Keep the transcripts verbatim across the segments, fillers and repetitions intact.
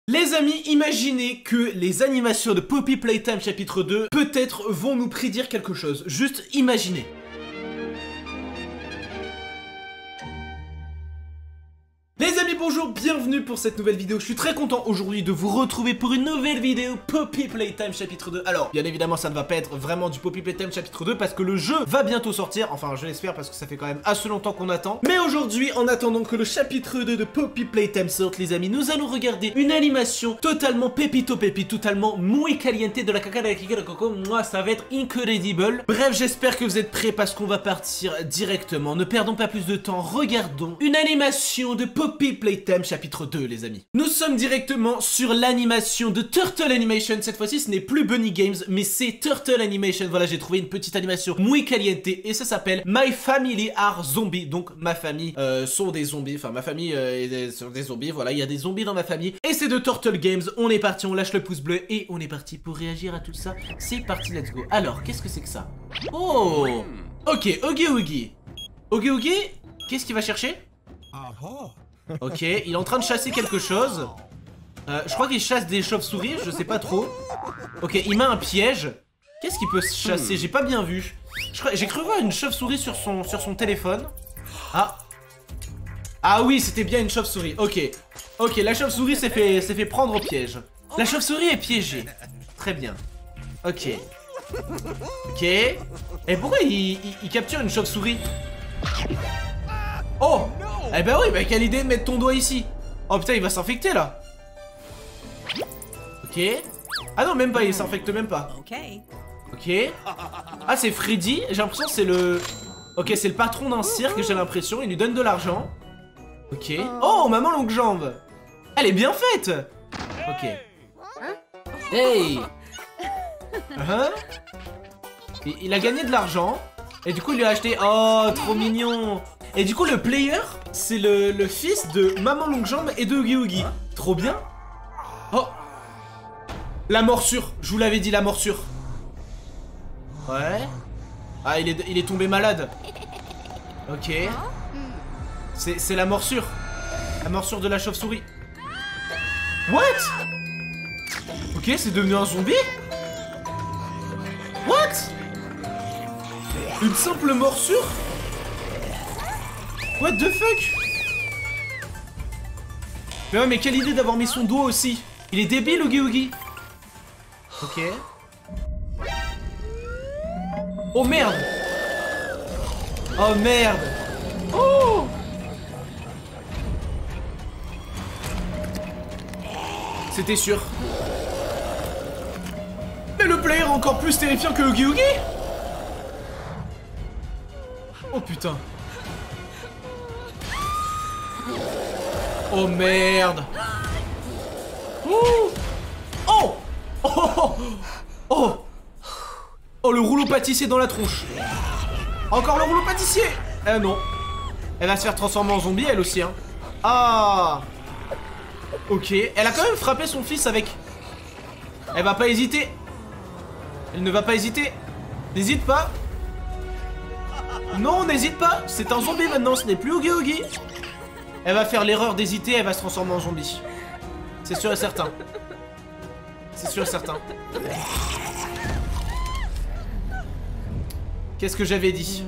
Les amis, imaginez que les animations de Poppy Playtime chapitre deux peut-être vont nous prédire quelque chose. Juste imaginez. Les amis, bonjour, bienvenue pour cette nouvelle vidéo. Je suis très content aujourd'hui de vous retrouver pour une nouvelle vidéo Poppy Playtime chapitre deux. Alors, bien évidemment, ça ne va pas être vraiment du Poppy Playtime chapitre deux parce que le jeu va bientôt sortir. Enfin, je l'espère parce que ça fait quand même assez longtemps qu'on attend. Mais aujourd'hui, en attendant que le chapitre deux de Poppy Playtime sorte, les amis, nous allons regarder une animation totalement pépito pépi, totalement muy caliente de la caca de la kika de coco. Moi, ça va être incredible. Bref, j'espère que vous êtes prêts parce qu'on va partir directement. Ne perdons pas plus de temps, regardons une animation de Poppy Poppy Playtime chapitre deux, les amis. Nous sommes directement sur l'animation de Turtle Animation. Cette fois-ci, ce n'est plus Bunny Games, mais c'est Turtle Animation. Voilà, j'ai trouvé une petite animation muy caliente et ça s'appelle My Family Are Zombies. Donc, ma famille euh, sont des zombies. Enfin, ma famille euh, est des, sont des zombies. Voilà, il y a des zombies dans ma famille. Et c'est de Turtle Games. On est parti, on lâche le pouce bleu et on est parti pour réagir à tout ça. C'est parti, let's go. Alors, qu'est-ce que c'est que ça? Oh, ok, Oogie Oogie. Oogie Oogie, qu'est-ce qu'il va chercher? Ok, il est en train de chasser quelque chose. euh, Je crois qu'il chasse des chauves-souris, je sais pas trop. Ok, il met un piège. Qu'est-ce qu'il peut chasser? J'ai pas bien vu. J'ai cru voir une chauve-souris sur son, sur son téléphone. Ah. Ah oui, c'était bien une chauve-souris, ok. Ok, la chauve-souris s'est fait, s'est fait prendre au piège. La chauve-souris est piégée. Très bien. Ok. Ok. Et pourquoi il, il, il capture une chauve-souris? Oh! Eh ben oui, bah quelle idée de mettre ton doigt ici. Oh putain, il va s'infecter là. Ok. Ah non, même pas, il s'infecte même pas. Ok. Ah, c'est Freddy, j'ai l'impression que c'est le... Ok, c'est le patron d'un cirque, j'ai l'impression, il lui donne de l'argent. Ok. Oh, maman longue jambe. Elle est bien faite. Ok. Hey. uh-huh. il, il a gagné de l'argent. Et du coup, il lui a acheté... Oh, trop mignon. Et du coup, le player, c'est le, le fils de Maman Longue Jambe et de Oogie Oogie. Trop bien. Oh. La morsure. Je vous l'avais dit, la morsure. Ouais. Ah, il est, il est tombé malade. Ok. C'est la morsure. La morsure de la chauve-souris. What? Ok, c'est devenu un zombie? What? Une simple morsure? What the fuck? Mais ouais, mais quelle idée d'avoir mis son doigt aussi. Il est débile, Oogie Oogie. Ok. Oh merde. Oh merde. Oh. C'était sûr. Mais le player est encore plus terrifiant que Oogie Oogie. Oh putain. Oh merde. Ouh. Oh. Oh. Oh. Oh, le rouleau pâtissier dans la tronche. Encore le rouleau pâtissier. Eh non. Elle va se faire transformer en zombie elle aussi hein. Ah. Ok. Elle a quand même frappé son fils avec. Elle va pas hésiter. Elle ne va pas hésiter. N'hésite pas. Non, n'hésite pas. C'est un zombie maintenant, ce n'est plus Oogie Oogie. Elle va faire l'erreur d'hésiter, elle va se transformer en zombie. C'est sûr et certain. C'est sûr et certain. Qu'est-ce que j'avais dit?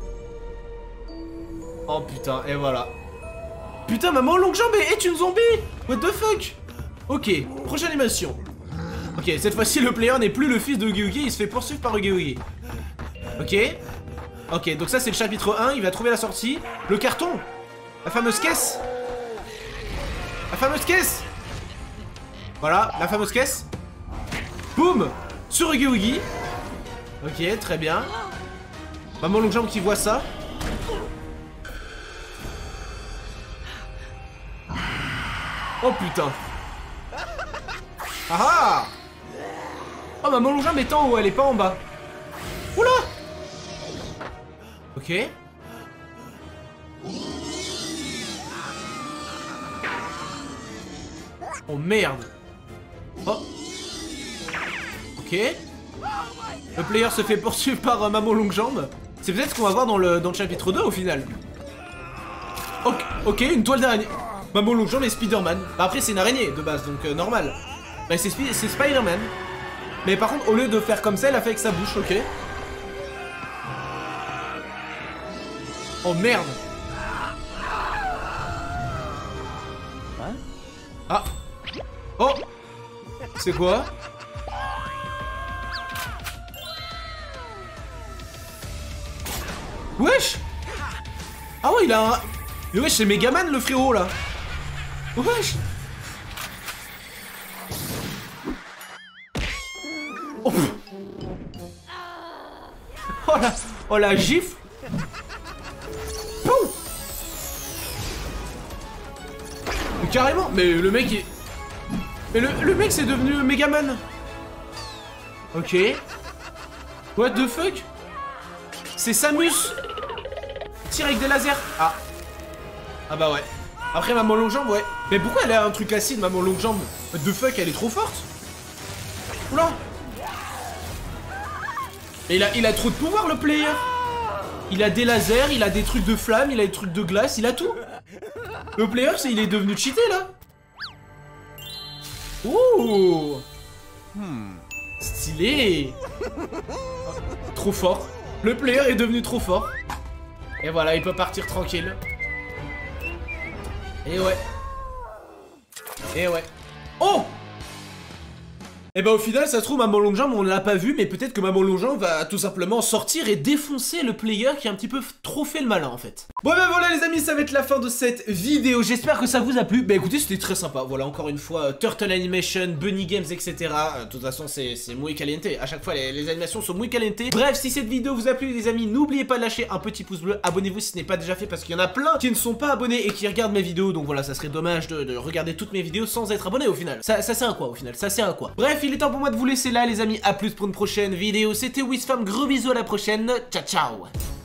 Oh putain, et voilà. Putain, Maman Longue Jambe est une zombie. What the fuck? Ok, prochaine animation. Ok, cette fois-ci, le player n'est plus le fils de Oogie Oogie, il se fait poursuivre par Oogie Oogie. Ok. Ok, donc ça, c'est le chapitre un, il va trouver la sortie. Le carton. La fameuse caisse. La fameuse caisse. Voilà, la fameuse caisse. Boum. Sur Oogie Oogie. Ok, très bien. Maman Longue Jambe qui voit ça. Oh putain. Ah ah. Oh, Maman Longue Jambe est en haut, elle est pas en bas. Oula. Ok. Oh merde. Oh. Ok. Le player se fait poursuivre par euh, Maman Longue Jambe. C'est peut-être ce qu'on va voir dans le, dans le chapitre deux au final. Ok, ok, une toile d'araignée. Maman Longjambe et Spider-Man. Bah, après, c'est une araignée de base, donc euh, normal. Bah, c'est Sp Spider-Man. Mais par contre, au lieu de faire comme ça, elle a fait avec sa bouche, ok. Oh merde. Ah. Oh. C'est quoi? Wesh. Ah ouais, il a un... Mais wesh, c'est Megaman le frérot là. Wesh. Oh, oh la... Oh la gifle. Pouf. Mais carrément. Mais le mec est... Mais le, le mec c'est devenu Megaman. Ok. What the fuck? C'est Samus. Tire avec des lasers. Ah. Ah bah ouais. Après Maman Longjambe, ouais. Mais pourquoi elle a un truc acide, Maman Longjambe? What the fuck, elle est trop forte. Oula. Mais il a, il a trop de pouvoir le player. Il a des lasers, il a des trucs de flammes, il a des trucs de glace, il a tout. Le player, c'est il est devenu cheaté là. Ouh. Hmm. Stylé. Oh, trop fort. Le player est devenu trop fort. Et voilà, il peut partir tranquille. Et ouais. Et ouais. Oh. Et bah au final, ça se trouve, Maman Longjambe, on l'a pas vu, mais peut-être que Maman Longjambe va tout simplement sortir et défoncer le player qui a un petit peu trop fait le malin en fait. Bon bah voilà les amis, ça va être la fin de cette vidéo, j'espère que ça vous a plu. Bah écoutez, c'était très sympa, voilà encore une fois, Turtle Animation, Bunny Games, et cetera. Euh, de toute façon, c'est muy caliente, à chaque fois les, les animations sont muy caliente. Bref, si cette vidéo vous a plu les amis, n'oubliez pas de lâcher un petit pouce bleu, abonnez-vous si ce n'est pas déjà fait parce qu'il y en a plein qui ne sont pas abonnés et qui regardent mes vidéos. Donc voilà, ça serait dommage de, de regarder toutes mes vidéos sans être abonné au final. Ça, ça sert à quoi au final? Ça sert à quoi? Bref, il est temps pour moi de vous laisser là les amis, à plus pour une prochaine vidéo. C'était Wizfam, gros bisous, à la prochaine, ciao ciao.